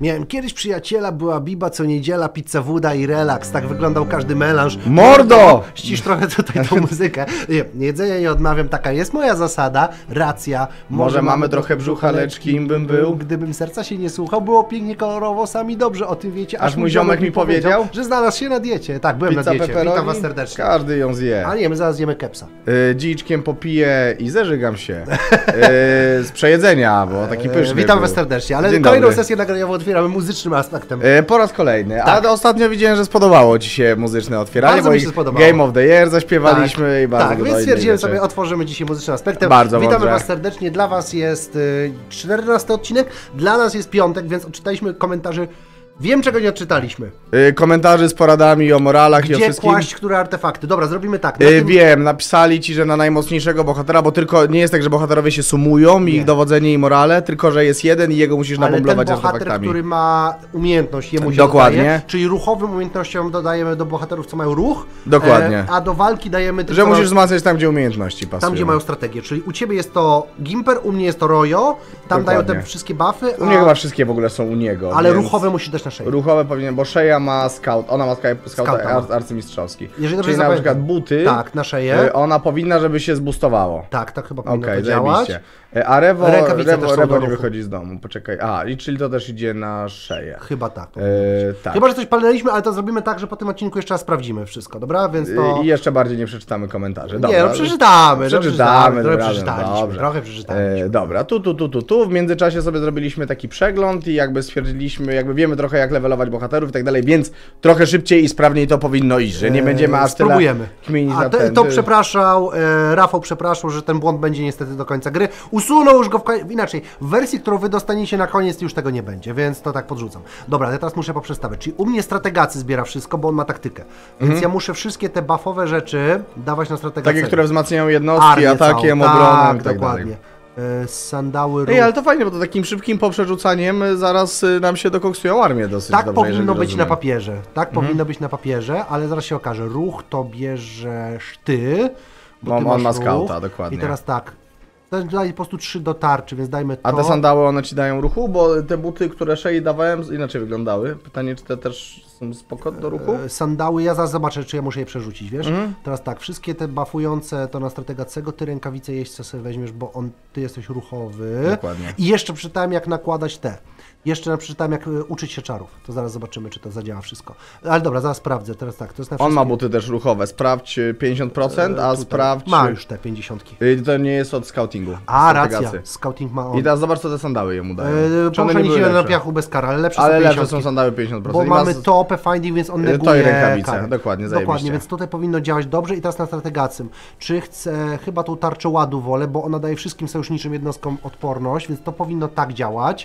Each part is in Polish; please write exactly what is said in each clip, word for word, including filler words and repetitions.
Miałem kiedyś przyjaciela, była biba co niedziela, pizza woda i relaks. Tak wyglądał każdy melanż. Mordo! Ścisz trochę tutaj tą muzykę. Nie, jedzenia nie odmawiam, taka jest moja zasada, racja. Może, Może mamy trochę brzucha, lecz kim bym był? Gdybym serca się nie słuchał, było pięknie, kolorowo, sami dobrze o tym wiecie. Aż mój ziomek mi powiedział, że znalazł się na diecie. Tak, byłem Pizza na diecie. pepperoni? Witam was serdecznie. Każdy ją zje. A nie, my zaraz zjemy kepsa. Yy, dziczkiem popiję i zeżygam się. Yy, z przejedzenia, bo taki pyszny Witam był. was serdecznie, ale Dzień kolejną dobry. sesję nagraniową otwieramy muzycznym aspektem. Yy, po raz kolejny, Tak. ale ostatnio widziałem, że spodobało ci się muzyczne otwieranie, Bardzo bo mi się i spodobało. Game of the Year zaśpiewaliśmy tak, i bardzo tak, dużo więc innych stwierdziłem rzeczy. sobie, otworzymy dzisiaj muzycznym aspektem. Bardzo Witamy mądrze. was serdecznie, dla was jest y, czternasty odcinek, dla nas jest piątek, więc odczytaliśmy komentarzy. Wiem, czego nie odczytaliśmy. Yy, komentarzy z poradami o moralach i o Gdzie wszystkim. kłaść które artefakty. Dobra, zrobimy tak. Na Yy, tym... Wiem, napisali ci, że na najmocniejszego bohatera, bo tylko nie jest tak, że bohaterowie się sumują, Nie. ich dowodzenie i morale, tylko że jest jeden i jego musisz Ale ten nabomlować bohater, artefaktami. który ma umiejętność, jemu się Dokładnie. dodaje, czyli ruchowym umiejętnościom dodajemy do bohaterów, co mają ruch. Dokładnie. E, a do walki dajemy tylko Że musisz na... wzmacniać tam, gdzie umiejętności pasują. tam, gdzie mają strategię. Czyli u ciebie jest to Gimper, u mnie jest to Rojo, tam Dokładnie. dają te wszystkie buffy. U mnie chyba wszystkie w ogóle są u niego. Ale więc... ruchowe musisz dać na szyję. Ruchowe powinien, bo Szeja ma scout, ona ma skauta Skauta ma. ar arcymistrzowski. Jeżeli dobrze Czyli na zapamiętam. przykład buty, Tak, na szeję. y, ona powinna, żeby się zboostowało. Tak, tak chyba powinno Okej, to działać. zajebiście. Y, A Rewo, Rękawice też Rewo, są do Rewo nie ruchu. wychodzi z domu, poczekaj. A, i czyli to też idzie na Szeję. Chyba tak. Y, tak. Chyba, że coś palnęliśmy, ale to zrobimy tak, że po tym odcinku jeszcze raz sprawdzimy wszystko, dobra? Więc to... I jeszcze bardziej nie przeczytamy komentarzy. Dobra. Nie, no przeczytamy, no Przeczytamy, trochę dobra, przeczytaliśmy, dobrze. trochę przeczytaliśmy. E, dobra, tu, tu, tu, tu, tu. W międzyczasie sobie zrobiliśmy taki przegląd i jakby stwierdziliśmy, jakby wiemy trochę jak levelować bohaterów i tak dalej, więc trochę szybciej i sprawniej to powinno iść, że nie będziemy aż tyle Spróbujemy. kminić A na te, ten. to przepraszał, e, Rafał przepraszał, że ten błąd będzie niestety do końca gry. Usunął już go w koń... inaczej. W wersji, którą wy dostaniecie na koniec, już tego nie będzie, więc to tak podrzucam. Dobra, ja teraz muszę poprzestawiać. Czyli u mnie strategacy zbiera wszystko, bo on ma taktykę. Więc Mhm. ja muszę wszystkie te buffowe rzeczy dawać na strategacę. Takie, które wzmacniają jednostki, Armię atakiem, całą. obroną tak, i tak dokładnie. dalej. E, sandały, Ej, ruch. ale to fajnie, bo to takim szybkim poprzerzucaniem y, zaraz y, nam się dokoksują armię dosyć Tak dobrze, jeżeli powinno być rozumiem. na papierze. Tak powinno być na papierze, ale zaraz się okaże. Ruch to bierzesz ty. Bo On- ty on masz ma skauta, ruch. dokładnie. I teraz tak. To daje po prostu trzy do tarczy, więc dajmy to. A te sandały one ci dają ruchu? Bo te buty, które Szei dawałem, inaczej wyglądały. Pytanie, czy te też są spoko do ruchu? E, Sandały, ja zaraz zobaczę, czy ja muszę je przerzucić, wiesz? Mhm. Teraz tak, wszystkie te buffujące to na strategacego, ty rękawice jeźdźca sobie weźmiesz, bo on, ty jesteś ruchowy. Dokładnie. I jeszcze przeczytałem, jak nakładać te. Jeszcze przeczytałem, jak e, uczyć się czarów. To zaraz zobaczymy, czy to zadziała wszystko. Ale dobra, zaraz sprawdzę. Teraz tak, to jest na On ma wszystkie- buty też ruchowe. Sprawdź y, pięćdziesiąt procent, a e, tutaj. sprawdź... Ma już te pięćdziesiątki. Y, To nie jest od scoutingu. A, strategacy. racja, scouting ma on. I teraz zobacz, co te sandały jemu dają. Eee, Czy one nie Poruszenie były się na lepsze? piachu bez kar, ale lepsze Ale są lepsze pięćdziesiątki. są sandały pięćdziesiąt procent. Bo I mamy mas- topę finding, więc on E, neguje to i rękawice, kary. dokładnie, Dokładnie, zajebiście. więc tutaj powinno działać dobrze. I teraz na strategacym. Czy chcę, chyba tą tarczę ładu wolę, bo ona daje wszystkim sojuszniczym jednostkom odporność, więc to powinno tak działać.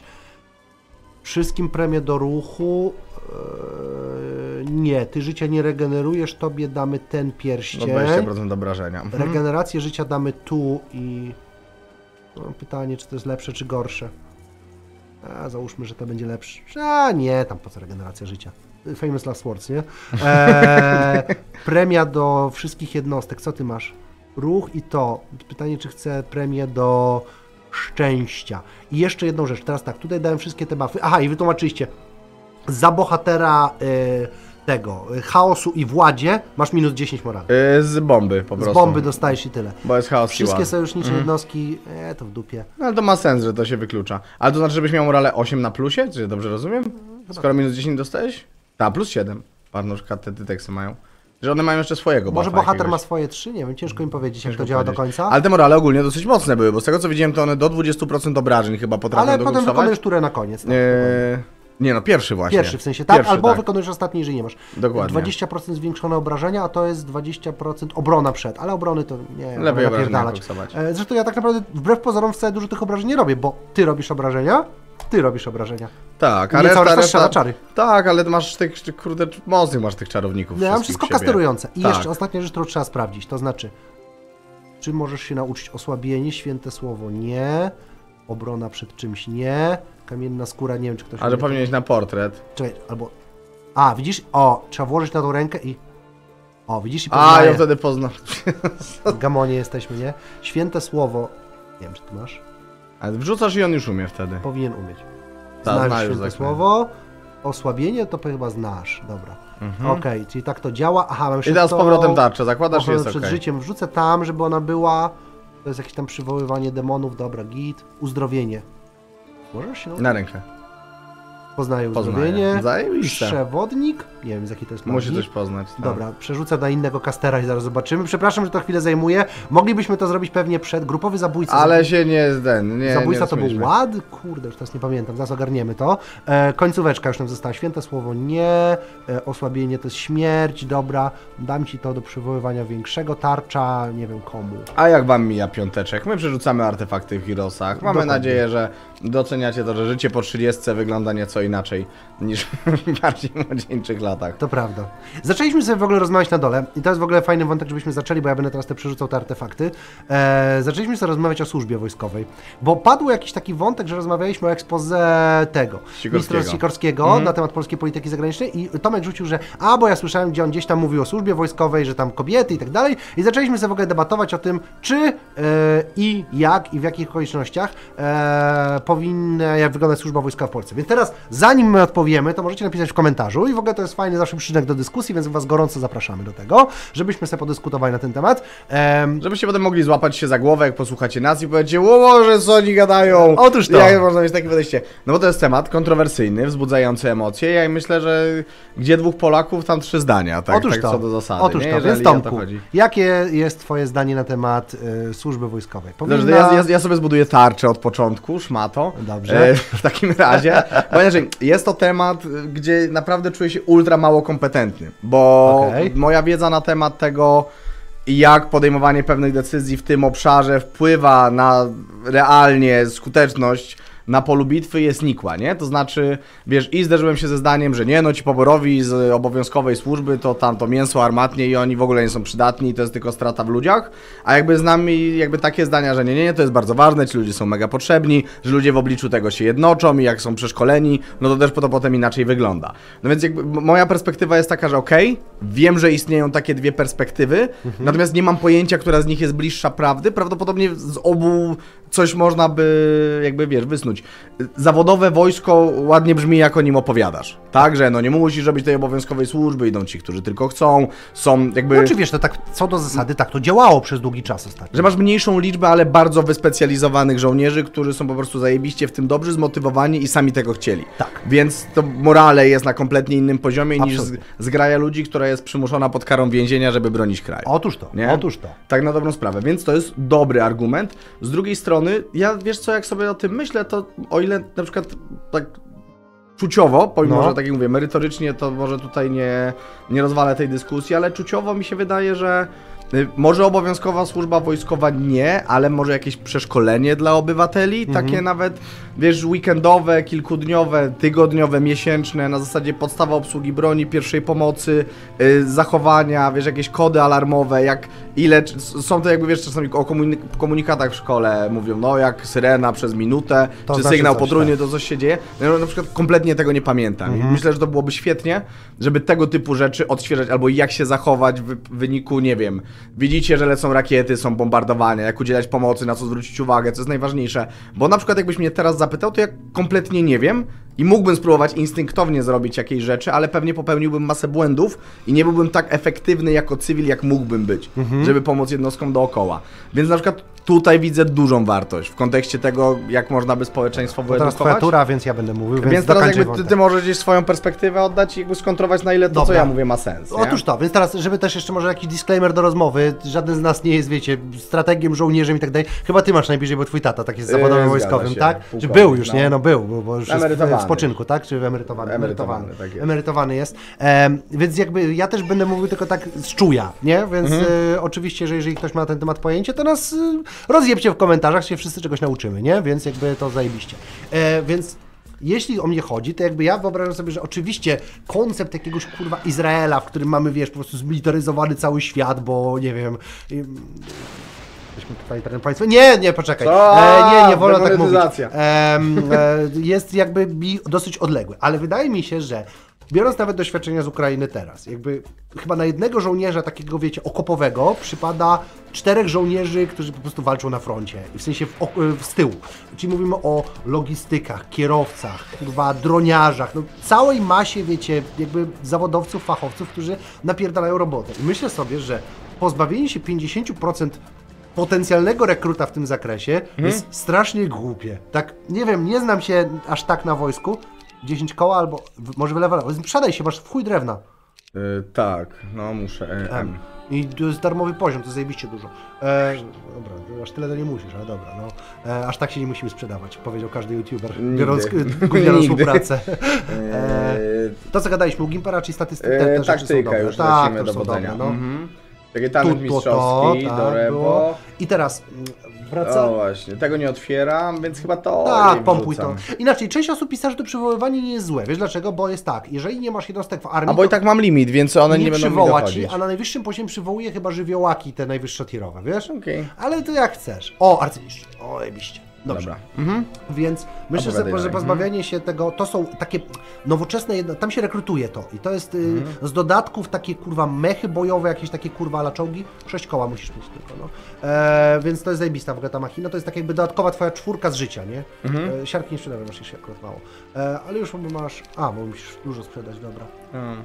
Wszystkim premię do ruchu. Eee, nie, ty życia nie regenerujesz, tobie damy ten No pierścień. dwadzieścia procent obrażenia. Mhm. Regenerację życia damy tu i... No, pytanie, czy to jest lepsze, czy gorsze. A, załóżmy, że to będzie lepsze. A nie, tam po co regeneracja życia. Famous Last Words, nie? Eee, premia do wszystkich jednostek. Co ty masz? Ruch i to. Pytanie, czy chcę premię do szczęścia. I jeszcze jedną rzecz. Teraz tak, tutaj dałem wszystkie te buffy. Aha, i wytłumaczyliście. Za bohatera y, tego, y, chaosu i władzie masz minus dziesięć morale. Y, Z bomby po Z prostu. bomby dostajesz i tyle. Bo jest chaos Wszystkie siła. sojusznicze jednostki, e, to w dupie. No ale to ma sens, że to się wyklucza. Ale to znaczy, żebyś miał morale osiem na plusie? Czy ja dobrze rozumiem? Skoro minus dziesięć dostałeś? Tak, plus siedem. Parnożka te tyteksy mają. Że one mają jeszcze swojego Może buffa bohater ma jakiegoś. swoje trzy? Nie wiem, ciężko im powiedzieć, jak Ciężko to działa powiedzieć. do końca. Ale te morale ogólnie dosyć mocne były, bo z tego co widziałem, to one do dwudziestu procent obrażeń chyba potrafią Ale potem dokoksować. wykonujesz turę na koniec. Tak, Eee, nie no, pierwszy właśnie. Pierwszy w sensie, tak? Pierwszy, Albo tak. wykonujesz ostatni, jeżeli nie masz. Dokładnie. dwadzieścia procent zwiększone obrażenia, a to jest dwadzieścia procent obrona przed, ale obrony to nie Lepiej mogę obrażenia napierdalać. koksować. E, Zresztą ja tak naprawdę wbrew pozorom wcale dużo tych obrażeń nie robię, bo ty robisz obrażenia, ty robisz obrażenia. Tak, Nie a cała reszta, reszta reszta... strzela czary. Tak, ale masz tych, tych kurde, mocnych masz tych czarowników. Nie, ja mam wszystkich wszystko w siebie. kasterujące. I Tak. jeszcze ostatnia rzecz, którą trzeba sprawdzić, to znaczy, czy możesz się nauczyć osłabienie, święte słowo nie, obrona przed czymś nie, kamienna skóra, nie wiem, czy ktoś... Ale umie- powinieneś na portret. Czekaj, albo... A, widzisz? O, trzeba włożyć na tą rękę i... O, widzisz? I A, poznaję. ja wtedy poznam. W gamonie jesteśmy, nie? Święte słowo... Nie wiem, czy ty masz? Ale wrzucasz i on już umie wtedy. Powinien umieć. Ta, znasz zna już święte zaklęcie. słowo. Osłabienie to chyba znasz, dobra. Mhm. Okej, czyli tak to działa. Aha, mam I teraz z to- powrotem tarczę zakładasz i ochronę jest przed okej. życiem wrzucę tam, żeby ona była. To jest jakieś tam przywoływanie demonów, dobra, git. Uzdrowienie. Możesz się nauczyć? Na rękę. Poznaję Poznaję. uzdrowienie. Zajebiste. Przewodnik. Nie wiem, z jakiej to jest Musi magii. coś poznać. tak. Dobra, przerzucę na innego kastera i zaraz zobaczymy. Przepraszam, że to chwilę zajmuje. Moglibyśmy to zrobić pewnie przed. Grupowy zabójca. Ale się nie ten, nie Zabójca nie to był rozumiliśmy. ład? Kurde, już teraz nie pamiętam, zaraz ogarniemy to. E, końcóweczka już nam została. Święte słowo nie, e, osłabienie to jest śmierć, dobra. Dam ci to do przywoływania większego, tarcza, nie wiem komu. A jak wam mija piąteczek? My przerzucamy artefakty w Heroesach. Mamy Dokładnie. nadzieję, że doceniacie to, że życie po trzydziestce wygląda nieco inaczej niż w bardziej młodzieńczych latach. To prawda. Zaczęliśmy sobie w ogóle rozmawiać na dole i to jest w ogóle fajny wątek, żebyśmy zaczęli, bo ja będę teraz te przerzucał te artefakty. E, zaczęliśmy sobie rozmawiać o służbie wojskowej, bo padł jakiś taki wątek, że rozmawialiśmy o ekspoze tego, Sikorskiego. ministra Sikorskiego Mhm. na temat polskiej polityki zagranicznej i Tomek rzucił, że a, bo ja słyszałem, gdzie on gdzieś tam mówił o służbie wojskowej, że tam kobiety i tak dalej i zaczęliśmy sobie w ogóle debatować o tym, czy e, i jak i w jakich okolicznościach e, powinna jak wyglądać służba wojskowa w Polsce. Więc teraz, zanim my odpowiemy, to możecie napisać w komentarzu i w ogóle to jest fajny zawsze przyczynek do dyskusji, więc Was gorąco zapraszamy do tego, żebyśmy sobie podyskutowali na ten temat. Em, Żebyście potem mogli złapać się za głowę, jak posłuchacie nas i powiecie, o Boże, co oni gadają? Otóż to. Jak można mieć takie podejście? No bo to jest temat kontrowersyjny, wzbudzający emocje. Ja myślę, że gdzie dwóch Polaków, tam trzy zdania, tak, Otóż tak to. co do zasady. Otóż nie? to, Jeżeli więc o to Tomku, chodzi. jakie jest Twoje zdanie na temat y, służby wojskowej? Dobrze, Powinna... to ja, ja, ja sobie zbuduję tarczę od początku, szmato. Dobrze. E, w takim razie, bo inaczej, jest to temat, y, gdzie naprawdę czuję się ultra mało kompetentny, bo Okej. moja wiedza na temat tego, jak podejmowanie pewnych decyzji w tym obszarze wpływa na realnie skuteczność na polu bitwy jest nikła, nie? To znaczy, wiesz, i zderzyłem się ze zdaniem, że nie, no ci poborowi z obowiązkowej służby to tam to mięso armatnie i oni w ogóle nie są przydatni i to jest tylko strata w ludziach, a jakby z nami jakby takie zdania, że nie, nie, nie, to jest bardzo ważne, ci ludzie są mega potrzebni, że ludzie w obliczu tego się jednoczą i jak są przeszkoleni, no to też to potem inaczej wygląda. No więc jakby moja perspektywa jest taka, że okej, wiem, że istnieją takie dwie perspektywy, Mhm. natomiast nie mam pojęcia, która z nich jest bliższa prawdy, prawdopodobnie z obu coś można by jakby, wiesz, wysnuć. Zawodowe wojsko ładnie brzmi, jak o nim opowiadasz, tak? Że no nie musisz robić tej obowiązkowej służby, idą ci, którzy tylko chcą, są jakby... No czy wiesz, to tak co do zasady tak to działało przez długi czas ostatnio. Że masz mniejszą liczbę, ale bardzo wyspecjalizowanych żołnierzy, którzy są po prostu zajebiście w tym dobrzy, zmotywowani i sami tego chcieli. Tak. Więc to morale jest na kompletnie innym poziomie niż z, Absolutnie. zgraja ludzi, która jest przymuszona pod karą więzienia, żeby bronić kraju. Otóż to, Nie? otóż to. Tak na dobrą sprawę, więc to jest dobry argument. Z drugiej strony, ja wiesz co, jak sobie o tym myślę, to o ile na przykład tak czuciowo, pomimo, No. że tak jak mówię, merytorycznie to może tutaj nie, nie rozwalę tej dyskusji, ale czuciowo mi się wydaje, że y, może obowiązkowa służba wojskowa nie, ale może jakieś przeszkolenie dla obywateli, Mhm. takie nawet, wiesz, weekendowe, kilkudniowe, tygodniowe, miesięczne, na zasadzie podstawa obsługi broni, pierwszej pomocy, y, zachowania, wiesz, jakieś kody alarmowe, jak ile, c- są to jakby, wiesz, czasami o komunik- komunikatach w szkole mówią, no jak syrena przez minutę, To czy znaczy sygnał coś, potrójny, tak. to coś się dzieje. Ja na przykład kompletnie tego nie pamiętam. Mhm. I myślę, że to byłoby świetnie, żeby tego typu rzeczy odświeżać, albo jak się zachować w w wyniku, nie wiem, widzicie, że lecą rakiety, są bombardowania, jak udzielać pomocy, na co zwrócić uwagę, co jest najważniejsze. Bo na przykład jakbyś mnie teraz zapytał, to ja kompletnie nie wiem i mógłbym spróbować instynktownie zrobić jakieś rzeczy, ale pewnie popełniłbym masę błędów i nie byłbym tak efektywny jako cywil, jak mógłbym być, Mhm. żeby pomóc jednostkom dookoła. Więc na przykład tutaj widzę dużą wartość w kontekście tego, jak można by społeczeństwo To teraz twoja wyedukować. tura, więc ja będę mówił, więc, Więc teraz dokończę jakby ty, wątek. ty możesz gdzieś swoją perspektywę oddać i jakby skontrować, na ile to, co Dobra. ja mówię, ma sens. Nie? Otóż to, więc teraz, żeby też jeszcze może jakiś disclaimer do rozmowy, żaden z nas nie jest, wiecie, strategiem, żołnierzem i tak dalej. Chyba ty masz najbliżej, bo twój tata tak jest Yy, zawodowym zgadza wojskowym, się, tak? Czy pułkownik, był już, no. nie? No był, bo, bo już jest w, Emerytowany w spoczynku, tak? Czy emerytowany? Emerytowany, tak jest. Emerytowany jest. Em, więc jakby ja też będę mówił tylko tak z czuja, nie? Więc Mhm. e, oczywiście, że jeżeli ktoś ma na ten temat pojęcie, to nas e, rozjebcie w komentarzach, się wszyscy czegoś nauczymy, nie? Więc jakby to zajebiście. E, więc jeśli o mnie chodzi, to jakby ja wyobrażam sobie, że oczywiście koncept jakiegoś kurwa Izraela, w którym mamy, wiesz, po prostu zmilitaryzowany cały świat, bo nie wiem... ym, Jesteśmy totalitarnym państwem. Nie, nie, poczekaj. Co? E, nie, nie wolno tak mówić. Demonetyzacja. Em, e, jest jakby mi dosyć odległy, ale wydaje mi się, że biorąc nawet doświadczenia z Ukrainy teraz, jakby chyba na jednego żołnierza takiego, wiecie, okopowego przypada czterech żołnierzy, którzy po prostu walczą na froncie, w sensie w, w, z tyłu. Czyli mówimy o logistykach, kierowcach, chyba droniarzach, no całej masie, wiecie, jakby zawodowców, fachowców, którzy napierdalają robotę. I myślę sobie, że pozbawienie się pięćdziesiąt procent potencjalnego rekruta w tym zakresie mhm. jest strasznie głupie. Tak, nie wiem, nie znam się aż tak na wojsku, dziesięć koła albo może wylewa. Sprzedaj się, masz w chuj drewna. Yy, tak, no muszę. E, M. I to jest darmowy poziom, to jest zajebiście dużo. E, dobra, aż tyle to nie musisz, ale dobra, no. E, aż tak się nie musimy sprzedawać, powiedział każdy youtuber, biorąc gównianą współpracę. E, to co gadaliśmy, u Gimpera, czy statystyki e, te, te tak, rzeczy są dobre. Już tak, do są dobre, no. Mhm. Taki talent mistrzowski, to, to, do Rebo. I teraz wraca... O właśnie, tego nie otwieram, więc chyba to Tak, pompuj to. Inaczej, część osób pisze, że to przywoływanie nie jest złe. Wiesz dlaczego? Bo jest tak, jeżeli nie masz jednostek w armii... A bo i tak mam limit, więc one nie, nie będą mi przywoła dochodzić. ci, a na najwyższym poziomie przywołuje chyba żywiołaki, te najwyższe tierowe, wiesz? Okej. Okay. Ale to jak chcesz. O, arcymistrz. O, jebiście. Dobrze. Dobra. Mhm. Więc myślę sobie, że pozbawianie się tego, to są takie nowoczesne, jedno, tam się rekrutuje to i to jest mhm. y, z dodatków takie kurwa mechy bojowe, jakieś takie kurwa laczołgi, sześć koła musisz mieć tylko, no. E, więc to jest zajebista w ogóle ta machina, to jest tak jakby dodatkowa twoja czwórka z życia, nie? Mhm. E, siarki nie sprzedają, masz się akurat mało. E, ale już masz, a, bo musisz dużo sprzedać, dobra. Mhm.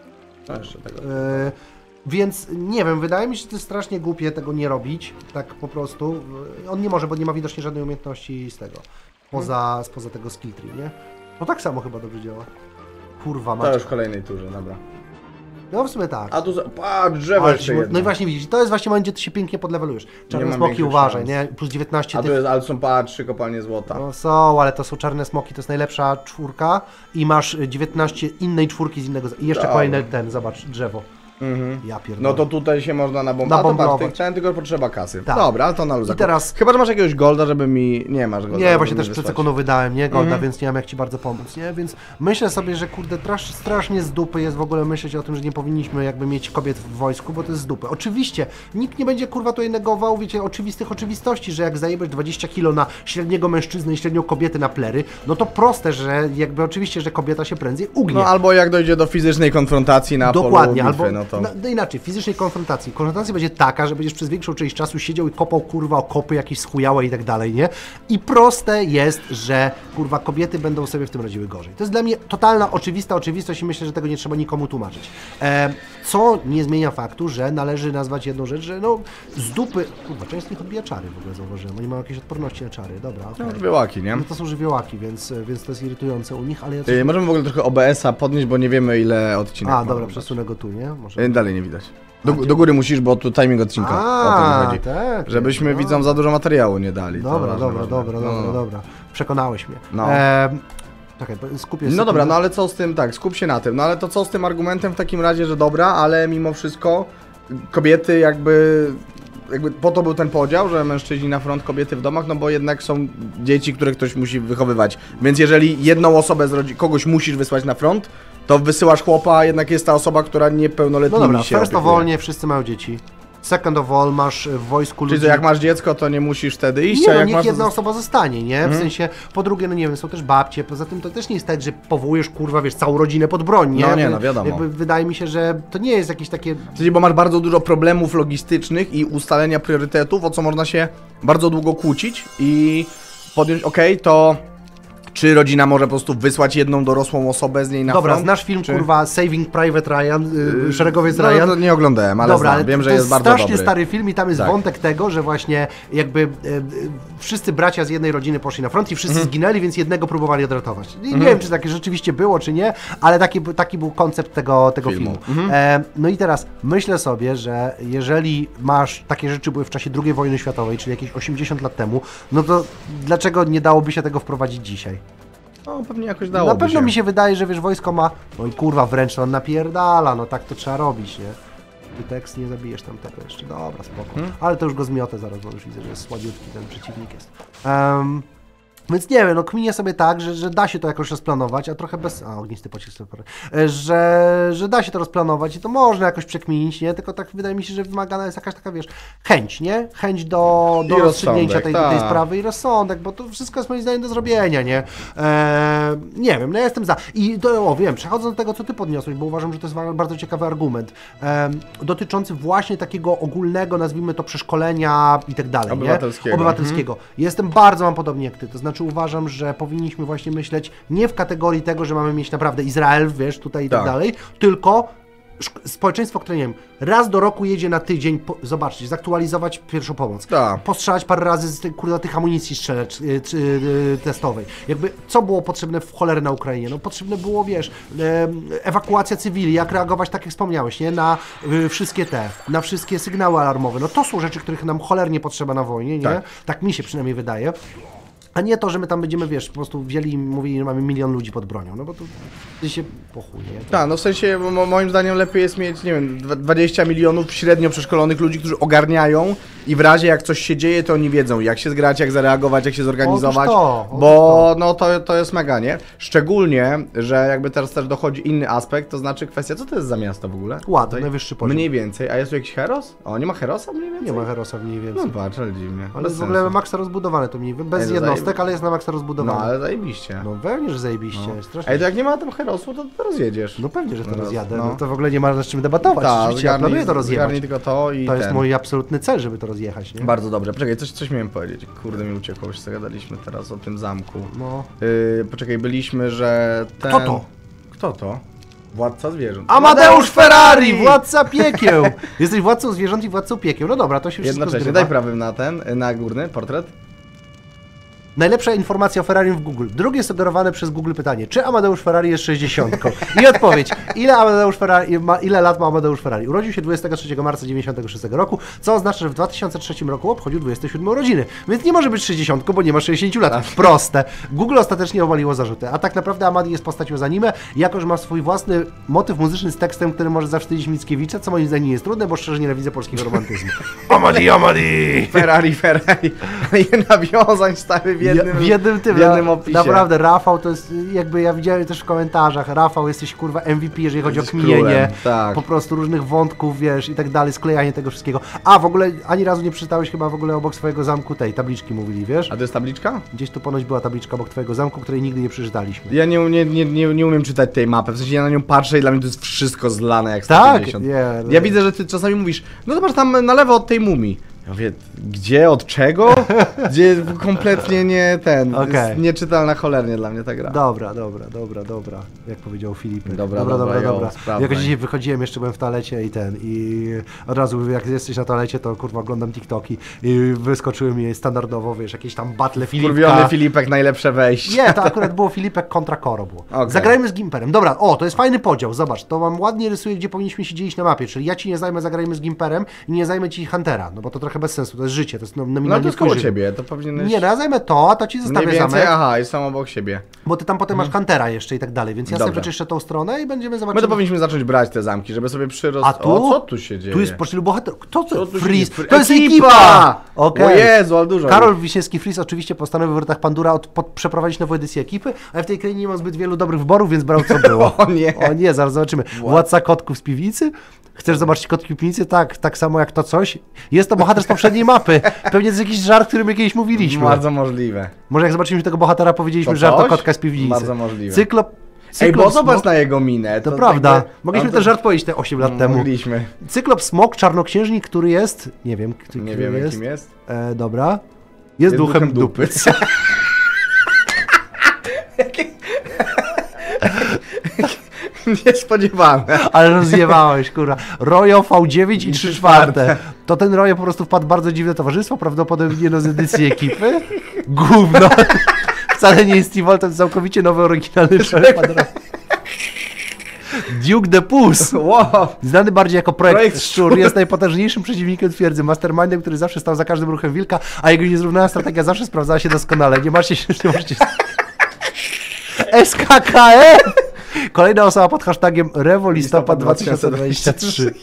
To jeszcze tego. E, Więc nie wiem, wydaje mi się, że to jest strasznie głupie tego nie robić, tak po prostu. On nie może, bo nie ma widocznie żadnej umiejętności z tego, poza, hmm. spoza tego skill tree, nie? No tak samo chyba dobrze działa. Kurwa, macie. To już w kolejnej turze, dobra. No w sumie tak. A tu, patrz, drzewo jeszcze jedno. No i właśnie widzisz, to jest właśnie moment, gdzie ty się pięknie podlewelujesz. Czarne smoki uważaj, nie? Plus dziewiętnaście A tych... tu jest, ale są pa, trzy kopalnie złota. No są, ale to są czarne smoki, to jest najlepsza czwórka i masz dziewiętnaście innej czwórki z innego... I jeszcze Dobra. kolejny ten, zobacz, drzewo. Mhm. Ja pierdolę. No to tutaj się można nabombować. Nabombować. Chciałem tylko potrzeba kasy. Tak. Dobra, ale to na luzaku. I teraz... Chyba, że masz jakiegoś golda, żeby mi... Nie masz golda. Nie, właśnie też przed sekundą wydałem, nie? Golda, Mhm. więc nie mam jak ci bardzo pomóc, nie? Więc myślę sobie, że kurde, trasz, strasznie z dupy jest w ogóle myśleć o tym, że nie powinniśmy jakby mieć kobiet w wojsku, bo to jest z dupy. Oczywiście, nikt nie będzie kurwa tutaj negował, wiecie, oczywistych oczywistości, że jak zajebesz dwadzieścia kilo na średniego mężczyznę i średnią kobietę na plery, no to proste, że jakby oczywiście, że kobieta się prędzej ugnie. No albo jak dojdzie do fizycznej konfrontacji na Dokładnie, polu bitwy, albo no to... no, no inaczej, fizycznej konfrontacji. Konfrontacja będzie taka, że będziesz przez większą część czasu siedział i kopał kurwa okopy jakieś schujałe i tak dalej, nie? I proste jest, że kurwa kobiety będą sobie w tym radziły gorzej. To jest dla mnie totalna, oczywista oczywistość i myślę, że tego nie trzeba nikomu tłumaczyć. E, co nie zmienia faktu, że należy nazwać jedną rzecz, że no z dupy... Kurwa, część z nich odbija czary w ogóle, zauważyłem. Oni mają jakieś odporności na czary, dobra, okej. No, żywiołaki, nie? No to są żywiołaki, więc, więc to jest irytujące u nich, ale ja... Coś... Yy, możemy w ogóle trochę O B S a podnieść, bo nie wiemy ile odcinek A, dobra, przesunę go tu, nie? Może... Yy, dalej nie widać. Do, do góry musisz, bo tu timing odcinka. A, o to chodzi. tak. Żebyśmy no. widzom za dużo materiału nie dali. Dobra, to dobra, ważne, dobra, ważne. dobra, no. dobra. Przekonałeś mnie. No. E, czekaj, skupię się. No dobra, no ale co z tym, tak, skup się na tym. No ale to co z tym argumentem w takim razie, że dobra, ale mimo wszystko kobiety jakby... Jakby po to był ten podział, że mężczyźni na front, kobiety w domach, no bo jednak są dzieci, które ktoś musi wychowywać. Więc jeżeli jedną osobę z rodziny, kogoś musisz wysłać na front, to wysyłasz chłopa, a jednak jest ta osoba, która niepełnoletnimi No dobra, się first of opiekuje. all, nie wszyscy mają dzieci. Second of all, masz w wojsku Czyli ludzi... to jak masz dziecko, to nie musisz wtedy iść, Nie, a no jak niech masz... jedna osoba zostanie, nie? W Mhm. sensie, po drugie, no nie wiem, są też babcie, poza tym to też nie jest tak, że powołujesz, kurwa, wiesz, całą rodzinę pod broń, nie? No nie, no wiadomo. Jakby wydaje mi się, że to nie jest jakieś takie... Czyli bo masz bardzo dużo problemów logistycznych i ustalenia priorytetów, o co można się bardzo długo kłócić i podjąć, okej, okay, to... Czy rodzina może po prostu wysłać jedną dorosłą osobę z niej na Dobra, front? znasz film, czy... kurwa, Saving Private Ryan, yy, szeregowiec no, Ryan? No, nie oglądałem, ale Dobra, znam. ale Wiem, to że jest, jest bardzo strasznie dobry. stary film i tam jest Tak. wątek tego, że właśnie jakby e, e, wszyscy bracia z jednej rodziny poszli na front i wszyscy Mhm. zginęli, więc jednego próbowali odratować. Nie, Mhm. nie wiem, czy takie rzeczywiście było, czy nie, ale taki, taki był koncept tego, tego Filmu. filmu. Mhm. E, no i teraz myślę sobie, że jeżeli masz, takie rzeczy były w czasie drugiej wojny światowej, czyli jakieś osiemdziesiąt lat temu, no to dlaczego nie dałoby się tego wprowadzić dzisiaj? No pewnie jakoś dałoby Na pewno się. mi się wydaje, że wiesz, wojsko ma, no i kurwa, wręcz on napierdala, no tak to trzeba robić, nie? Ty tekst nie zabijesz tam tego jeszcze, dobra, spoko. Hmm? Ale to już go zmiotę zaraz, bo już widzę, że jest słabiutki ten przeciwnik jest. Um, Więc nie wiem, no kminię sobie tak, że, że da się to jakoś rozplanować, a trochę bez... A, ognisty pocisk, super. Że, że da się to rozplanować i to można jakoś przekminić, nie? Tylko tak wydaje mi się, że wymagana jest jakaś taka, wiesz, chęć, nie? Chęć do, do rozstrzygnięcia tej, tej sprawy i rozsądek, bo to wszystko jest moim zdaniem do zrobienia, nie? Eee, nie wiem, no ja jestem za. I to, o wiem, przechodząc do tego, co ty podniosłeś, bo uważam, że to jest bardzo ciekawy argument, eee, dotyczący właśnie takiego ogólnego, nazwijmy to, przeszkolenia i tak dalej, Obywatelskiego. Nie? Obywatelskiego. Hmm. Jestem bardzo, mam podobnie jak ty, to znaczy uważam, że powinniśmy właśnie myśleć nie w kategorii tego, że mamy mieć naprawdę Izrael, wiesz, tutaj i tak, tak dalej, tylko społeczeństwo, które nie wiem, raz do roku jedzie na tydzień, po, zobaczcie, zaktualizować pierwszą pomoc, tak. Postrzelać parę razy z tej, kurde, tych amunicji strzelać, czy, czy, y, testowej. Jakby, co było potrzebne w cholerę na Ukrainie? No potrzebne było, wiesz, y, ewakuacja cywili, jak reagować, tak jak wspomniałeś, nie? Na y, wszystkie te, na wszystkie sygnały alarmowe. No to są rzeczy, których nam cholernie potrzeba na wojnie, nie? Tak, tak mi się przynajmniej wydaje. A nie to, że my tam będziemy, wiesz, po prostu wzięli i mówili, że mamy milion ludzi pod bronią, no bo to się pochuje. Tak, no w sensie mo moim zdaniem lepiej jest mieć, nie wiem, dwadzieścia milionów średnio przeszkolonych ludzi, którzy ogarniają i w razie jak coś się dzieje, to oni wiedzą, jak się zgrać, jak zareagować, jak się zorganizować, to, bo to. no to, to jest mega, nie? Szczególnie, że jakby teraz też dochodzi inny aspekt, to znaczy kwestia, co to jest za miasto w ogóle? Ładne, najwyższy poziom. Mniej więcej, a jest tu jakiś heros? O, nie ma herosa mniej więcej? Nie ma herosa mniej więcej. No patrz, ale dziwnie. Ale jest w ogóle maksa rozbudowane to mniej, bez Ej, jednostek, ale jest na maksa rozbudowane. No ale zajebiście. No pewnie, że zajebiście. No. Jest Ej, to jak nie ma tam herosu, to, to rozjedziesz. No pewnie, że to no, rozjadę. No. No to w ogóle nie ma nad czym debatować. Ta, Oczywiście ja planuję to rozjechać. Tylko to i to jest ten. mój absolutny cel, żeby to rozjechać, nie? Bardzo dobrze. Poczekaj, coś, coś miałem powiedzieć. Kurde, mi uciekło, już sobie gadaliśmy teraz o tym zamku. No. Yy, poczekaj, byliśmy, że ten... Kto to? Kto to? Władca zwierząt. Amadeusz Ferrari! Władca piekieł! Jesteś władcą zwierząt i władcą piekieł. No dobra, to się wszystko Jednocześnie, zgrywa. daj prawym na ten, na górny portret. Najlepsza informacja o Ferrari w Google. Drugie sugerowane przez Google pytanie. Czy Amadeusz Ferrari jest sześćdziesiątką? I odpowiedź. Ile, Amadeusz Ferrari, ma, ile lat ma Amadeusz Ferrari? Urodził się dwudziestego trzeciego marca dziewięćdziesiątego szóstego roku, co oznacza, że w dwa tysiące trzecim roku obchodził dwudzieste siódme urodziny. Więc nie może być sześćdziesiątką, bo nie ma sześćdziesięciu lat. Proste. Google ostatecznie obaliło zarzuty. A tak naprawdę Amadi jest postacią z anime, jako że ma swój własny motyw muzyczny z tekstem, który może zawstydzić Mickiewicza, co moim zdaniem nie jest trudne, bo szczerze nienawidzę polskiego romantyzmu. Amadi, Amadi! Ferrari, Ferrari. Ale nawiązań stary w jednym... W jednym tym, w jednym opisie. Naprawdę, Rafał to jest, jakby ja widziałem też w komentarzach, Rafał, jesteś kurwa M V P, jeżeli chodzi jesteś o kminienie, królem, tak. Po prostu różnych wątków, wiesz, i tak dalej, sklejanie tego wszystkiego. A, w ogóle ani razu nie przeczytałeś chyba w ogóle obok swojego zamku tej tabliczki mówili, wiesz? A to jest tabliczka? Gdzieś tu ponoć była tabliczka obok twojego zamku, której nigdy nie przeczytaliśmy. Ja nie, nie, nie, nie, nie umiem czytać tej mapy, w sensie ja na nią patrzę i dla mnie to jest wszystko zlane jak sto pięćdziesiąt. Tak? Yeah, ja widzę, że ty czasami mówisz, no zobacz tam na lewo od tej mumii. Ja mówię, gdzie, od czego? Gdzie kompletnie nie ten, okay. Jest nieczytelna cholernie dla mnie ta gra. Dobra, dobra, dobra, dobra, jak powiedział Filip. Dobra, dobra, dobra, dobra. dobra. Jakoś dzisiaj wychodziłem, jeszcze byłem w toalecie i ten, i od razu jak jesteś na toalecie, to kurwa oglądam TikToki i wyskoczyły mi standardowo, wiesz, jakieś tam battle Filipka. Kurwiony Filipek, najlepsze wejście. Nie, to akurat było Filipek kontra Koro było. Okay. Zagrajmy z Gimperem. Dobra, o, to jest fajny podział, zobacz, to wam ładnie rysuje, gdzie powinniśmy się dzielić na mapie, czyli ja ci nie zajmę, zagrajmy z Gimperem i nie zajmę ci Huntera, no bo to trochę bez sensu, to jest życie, to jest nominalnie No to jest koło ciebie, to powinieneś... Nie, no ja zajmę to, a to ci zostawię więcej, zamek. Aha, i są obok siebie. Bo ty tam potem masz Huntera jeszcze i tak dalej, więc ja Dobra. sobie wyczyszczę tą stronę i będziemy zobaczyć. My to powinniśmy zacząć brać te zamki, żeby sobie przyrost... A tu? O, co tu się dzieje? Tu jest pocztylu bohaterów. Kto to? tu Freeze. się... To jest ekipa! ekipa! Okay. O Jezu, ale dużo. Karol Wiśniewski Freeze oczywiście postanowił w Wrotach Pandura od, pod, przeprowadzić nową edycję ekipy, ale w tej krainie nie ma zbyt wielu dobrych wyborów, więc brał co było. O nie. O nie, zaraz zobaczymy. Władca kotków z piwnicy? Chcesz zobaczyć kotki w piwnicy? Tak, tak samo jak to coś. Jest to bohater z poprzedniej mapy. Pewnie to jest jakiś żart, który my kiedyś mówiliśmy. Bardzo możliwe. Może jak zobaczyliśmy tego bohatera, powiedzieliśmy, to że to coś? kotka z piwnicy. Bardzo możliwe. Cyklop... Ej, bo Smok... zobacz na jego minę. To, to prawda. jakby... Mogliśmy no ten żart powiedzieć te osiem lat temu. Mogliśmy. Cyklop Smok, czarnoksiężnik, który jest... Nie wiem, który Nie wiem, jest. kim jest. E, dobra. Jest, jest duchem, duchem dupy. dupy. Niespodziewane. Ale rozjewałeś, kurwa. Rojo V dziewięć i trzy czwarte. To ten Rojo po prostu wpadł w bardzo dziwne towarzystwo, prawdopodobnie no z edycji ekipy. Gówno. Wcale nie jest Steve Volt, to jest całkowicie nowy, oryginalny człowiek. Duke the Puss, wow. Znany bardziej jako projekt, projekt Szczur, jest najpotężniejszym przeciwnikiem twierdzy, mastermindem, który zawsze stał za każdym ruchem wilka, a jego niezrównana strategia zawsze sprawdzała się doskonale. Nie macie się, nie możecie... S K K E! Kolejna osoba pod hashtagiem Rewo listopad dwa tysiące dwudziesty trzeci.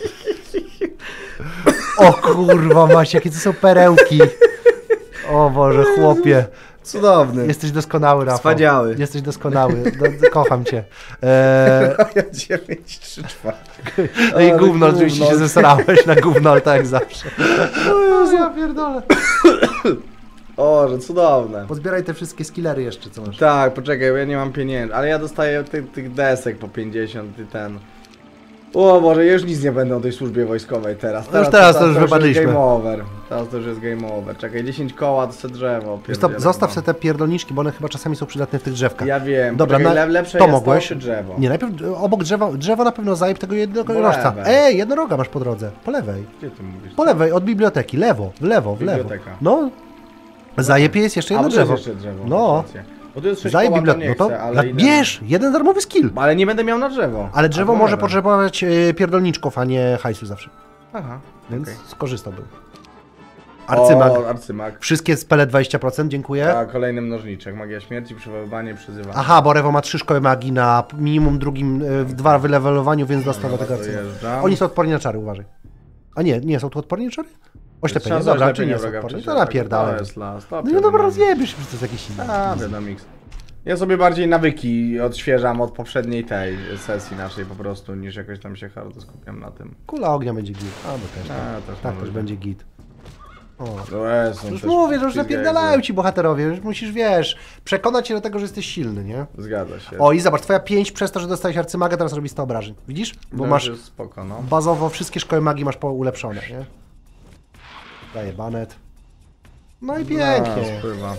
O kurwa macie, jakie to są perełki. O Boże, chłopie. Cudowny. Jesteś doskonały, Rafał. Wspaniały. Jesteś doskonały. Do, kocham cię. Eee... Ja dziewięć trzy czwarte. No i gówno, oczywiście się zesrałeś na gówno, tak jak zawsze. O Jezu, ja pierdolę. O, że cudowne. Pozbieraj te wszystkie skillery jeszcze, co masz. Tak, poczekaj, bo ja nie mam pieniędzy, ale ja dostaję ty, tych desek po pięćdziesiąt i ten... O Boże, już nic nie będę o tej służbie wojskowej teraz. teraz już teraz to już to wypadliśmy. Game over. Teraz to już jest game over. Czekaj, dziesięć koła to se drzewo. Wiesz to, zostaw sobie te pierdolniczki, bo one chyba czasami są przydatne w tych drzewkach. Ja wiem. Dobra, Poczekaj, na, le, lepsze to jest mogłeś. to, czy drzewo? Nie, najpierw obok drzewa, drzewo na pewno zajeb tego jednorożca. lewe. Ej, jednoroga masz po drodze, po lewej. Gdzie ty mówisz? Po lewej, od biblioteki, lewo, w lewo, w lewo. Biblioteka. No, zajeb jest jeszcze jedno A, bo to jest drzewo. jeszcze drzewo. No. Bo to jest sześć Zajeb koła, to bibliotekę, nie no to chcę, ale dla- idę- bierz, jeden darmowy skill. Ale nie będę miał na drzewo. Ale drzewo Albo może lewe. potrzebować e, pierdolniczków, a nie hajsu zawsze. Aha, Więc okej. skorzystałbym. Arcymak. O, arcymak. Wszystkie spele dwadzieścia procent, dziękuję. A, kolejny mnożniczek. Magia śmierci, przywoływanie, przyzywanie. Aha, bo Rewo ma trzy szkoły magii na minimum drugim, e, w dwa wylewelowaniu, więc dostał do tego arcymak. dojeżdżam. Oni są odporni na czary, uważaj. A nie, nie są tu odporni na czary? Oślepienie, Szansa dobra, czy oślepienia nie są wroga odporni? wcześniej, To tak, napierdalaj. To jest las, to No nie, dobra, pierdolę. rozjebiesz, że to jest jakiś inny. A, wiadomix. Ja sobie bardziej nawyki odświeżam od poprzedniej tej sesji naszej po prostu, niż jakoś tam się bardzo skupiam na tym. Kula ognia będzie git. A, bo też. A, tak, też tak może też być. będzie git. O. No jest, Już mówię, że już napierdalają ci bohaterowie, już musisz, wiesz, przekonać się do tego, że jesteś silny, nie? Zgadza się. O i zobacz, twoja pięć przez to, że dostałeś arcymaga, teraz robi sto obrażeń. Widzisz? Bo No, masz jest spoko, no. bazowo wszystkie szkoły magii masz po ulepszone, nie? Daję banet. No i pięknie. No, spływa.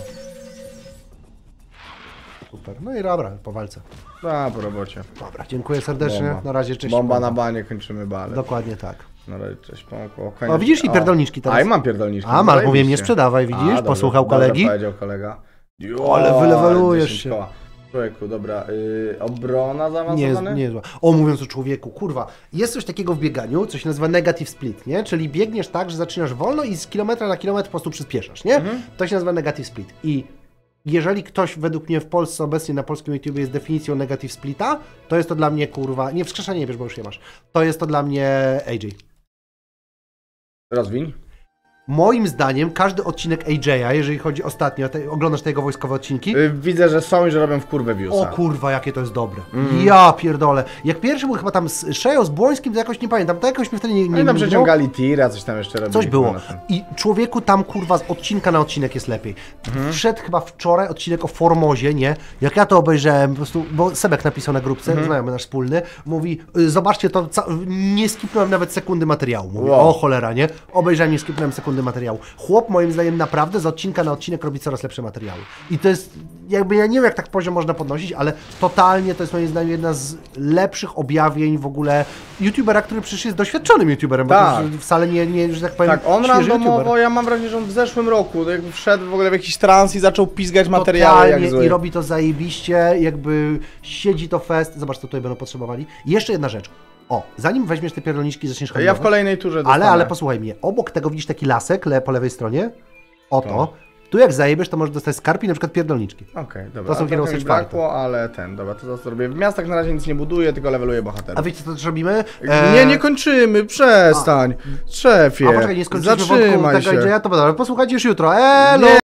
Super. No i dobra, po walce. Da, po robocie. Dobra, dziękuję serdecznie. Bomba. Na razie, cześć. Bomba Bomba. na banie, kończymy balet. Dokładnie tak. Na razie, cześć, pomogło. O, widzisz i pierdolniczki teraz. A, i mam pierdolniczki. A, no Mark mówię, nie zajebiście. sprzedawaj, widzisz? A, dobrze, Posłuchał dobrze kolegi. powiedział kolega. O, ale wylewelujesz dziesięć się. koła. Człowieku, dobra, yy, obrona Nie, zaawansowana? nie zła. O, mówiąc o człowieku, kurwa, jest coś takiego w bieganiu, co się nazywa negative split, nie? Czyli biegniesz tak, że zaczynasz wolno i z kilometra na kilometr po prostu przyspieszasz, nie? Mhm. To się nazywa negative split. I jeżeli ktoś według mnie w Polsce obecnie na polskim YouTube jest definicją negative splita, to jest to dla mnie, kurwa, nie, wskrzeszenie nie wiesz, bo już je masz. To jest to dla mnie A J. Rozwiń. Moim zdaniem każdy odcinek A J-a, jeżeli chodzi ostatnio, te, oglądasz te jego wojskowe odcinki, Yy, widzę, że są i że robią w kurwę o viewsa. kurwa, jakie to jest dobre. Ja pierdolę. Jak pierwszy był chyba tam z Szejo, z Błońskim, to jakoś nie pamiętam, to jakoś mnie wtedy nie, nie, No i tam nie przeciągali tira, coś tam jeszcze robili. Coś było. na tym. I człowieku tam kurwa z odcinka na odcinek jest lepiej. Mhm. Wszedł chyba wczoraj odcinek o Formozie, nie? Jak ja to obejrzałem, po prostu, bo Sebek napisał na grupce, Mhm. znajomy nasz wspólny, mówi, y, zobaczcie to, ca- nie skipnąłem nawet sekundy materiału. Mówi, Wow. o cholera, nie? Obejrzałem, nie skipnąłem sekundy materiału. Chłop moim zdaniem naprawdę z odcinka na odcinek robi coraz lepsze materiały. I to jest, jakby ja nie wiem jak tak poziom można podnosić, ale totalnie to jest moim zdaniem jedna z lepszych objawień w ogóle youtubera, który przecież jest doświadczonym youtuberem, Tak. bo to wcale nie, nie, że tak powiem, Tak, on świeży randomowo, youtuber. ja mam wrażenie, że on w zeszłym roku to jakby wszedł w ogóle w jakiś trans i zaczął pizgać materiały Totalnie jak zły. i robi to zajebiście, jakby siedzi to fest. Zobacz, co tutaj będą potrzebowali. I jeszcze jedna rzecz. O, zanim weźmiesz te pierdolniczki i zaczniesz Ja handlować, w kolejnej turze ale, dostanę. ale posłuchaj mnie, obok tego widzisz taki lasek le, po lewej stronie? Oto. To. Tu jak zajebiesz, to możesz dostać skarb i na przykład pierdolniczki. Okej, dobra. To są A Heroes trochę mi czwarte. brakło, ale ten, dobra, to zaraz zrobię. W miastach na razie nic nie buduję, tylko leveluję bohaterów. A wiecie co też robimy? Nie, nie kończymy, przestań. Szefie, A poczekaj, nie skończyliśmy wątku zatrzymaj tego się. A J a, to dobra, posłuchajcie już jutro. Elo! Nie.